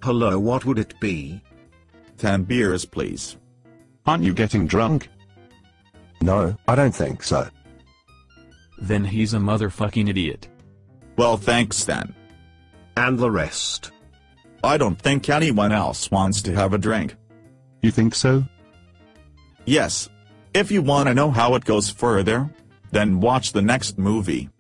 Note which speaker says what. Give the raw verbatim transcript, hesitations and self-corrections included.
Speaker 1: Hello, what would it be?
Speaker 2: Ten beers, please.
Speaker 3: Aren't you getting drunk?
Speaker 4: No, I don't think so.
Speaker 5: Then he's a motherfucking idiot.
Speaker 2: Well, thanks then.
Speaker 1: And the rest?
Speaker 2: I don't think anyone else wants to have a drink.
Speaker 3: You think so?
Speaker 2: Yes. If you want to know how it goes further, then watch the next movie.